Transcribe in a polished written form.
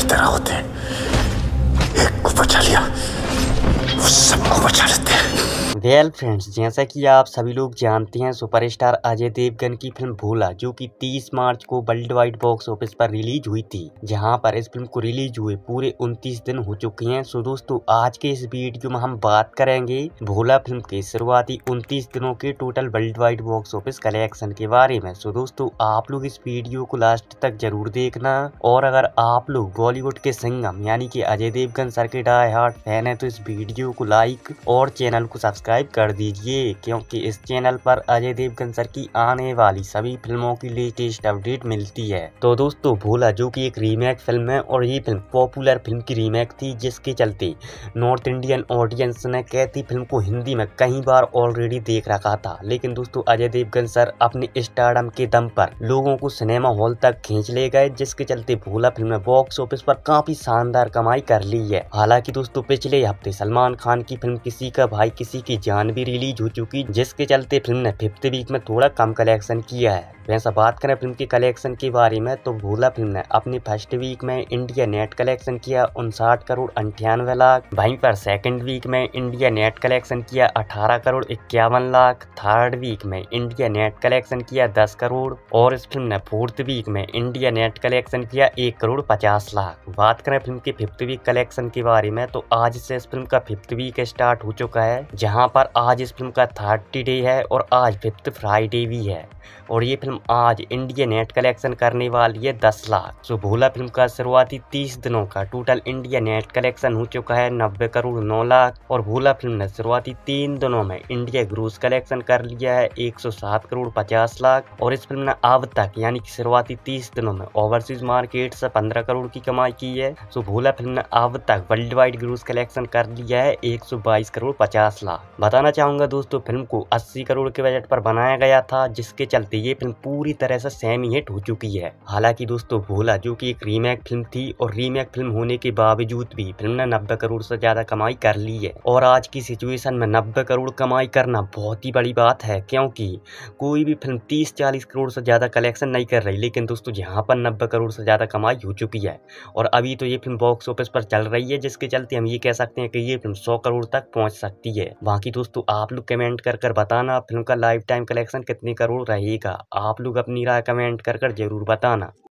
तरह होते हैं। एक को बचा लिया, वो सबको बचा लेते हैं। वेल फ्रेंड्स, जैसा कि आप सभी लोग जानते हैं, सुपरस्टार अजय देवगन की फिल्म भोला जो कि 30 मार्च को वर्ल्ड वाइड बॉक्स ऑफिस पर रिलीज हुई थी, जहां पर इस फिल्म को रिलीज हुए पूरे 29 दिन हो चुके हैं। सो दोस्तों, आज के इस वीडियो में हम बात करेंगे भोला फिल्म के शुरुआती 29 दिनों के total world wide box office collection के बारे में। सो दोस्तों, आप लोग इस वीडियो को लास्ट तक जरूर देखना, और अगर आप लोग बॉलीवुड के सिंघम यानी कि अजय देवगन सर के डाई हार्ट फैन है तो इस वीडियो को लाइक और चैनल को सब्सक्राइब कर दीजिए, क्योंकि इस चैनल पर अजय देवगन सर की आने वाली सभी फिल्मों की लेटेस्ट अपडेट मिलती है। तो दोस्तों, भोला जो कि एक रीमेक फिल्म है, और ये फिल्म पॉपुलर फिल्म की रीमेक थी, जिसके चलते नॉर्थ इंडियन ऑडियंस ने कहती फिल्म को हिंदी में कई बार ऑलरेडी देख रखा था। लेकिन दोस्तों, अजय देवगन सर अपने स्टारडम के दम पर लोगों को सिनेमा हॉल तक खींच ले गए, जिसके चलते भोला फिल्म ने बॉक्स ऑफिस पर काफी शानदार कमाई कर ली है। हालांकि दोस्तों, पिछले हफ्ते सलमान खान की फिल्म किसी का भाई किसी की जान भी रिलीज हो चुकी, जिसके चलते फिल्म ने 5th वीक में थोड़ा कम कलेक्शन किया है। वैसा बात करें फिल्म के कलेक्शन के बारे में, तो भोला फिल्म ने अपने फर्स्ट वीक में इंडिया नेट कलेक्शन किया 59 करोड़ 98 लाख। वहीं पर सेकंड वीक में इंडिया नेट कलेक्शन किया 18 करोड़ 51 लाख। थर्ड वीक में इंडिया नेट कलेक्शन किया 10 करोड़, और इस फिल्म ने फोर्थ वीक में इंडिया नेट कलेक्शन किया 1 करोड़ 50 लाख। बात करें फिल्म के 5th वीक कलेक्शन के बारे में, तो आज से इस फिल्म का 5th वीक स्टार्ट हो चुका है, जहां पर आज इस फिल्म का 30 डे है और आज 5th फ्राइडे भी है, और ये फिल्म आज इंडिया नेट कलेक्शन करने वाली है 10 लाख। सो भोला फिल्म का शुरुआती 30 दिनों का टोटल इंडिया नेट कलेक्शन हो चुका है 90 करोड़ 9 लाख, और भोला फिल्म ने शुरुआती 3 दिनों में इंडिया ग्रोस कलेक्शन कर लिया है 107 करोड़ 50 लाख। और इस फिल्म ने अब तक यानी कि शुरुआती 30 दिनों में ओवरसीज मार्केट से 15 करोड़ की कमाई की है। सो भोला फिल्म ने अब तक वर्ल्ड वाइड ग्रोस कलेक्शन कर लिया है 122 करोड़ 50 लाख। बताना चाहूंगा दोस्तों, फिल्म को 80 करोड़ के बजट पर बनाया गया था, जिसके चलते ये फिल्म पूरी तरह से सेमी हिट हो चुकी है। हालांकि दोस्तों, भोला जो कि एक रीमेक फिल्म थी, और रीमेक फिल्म होने के बावजूद भी फिल्म ने 90 करोड़ से ज्यादा कमाई कर ली है, और आज की सिचुएशन में 90 करोड़ कमाई करना बहुत ही बड़ी बात है, क्योंकि कोई भी फिल्म 30-40 करोड़ से ज्यादा कलेक्शन नहीं कर रही। लेकिन दोस्तों, यहाँ पर 90 करोड़ से ज्यादा कमाई हो चुकी है, और अभी तो ये फिल्म बॉक्स ऑफिस पर चल रही है, जिसके चलते हम ये कह सकते हैं कि ये फिल्म 100 करोड़ तक पहुंच सकती है। बाकी दोस्तों, आप लोग कमेंट कर बताना फिल्म का लाइफ टाइम कलेक्शन कितने करोड़ रहेगा। आप लोग अपनी राय कमेंट कर जरूर बताना।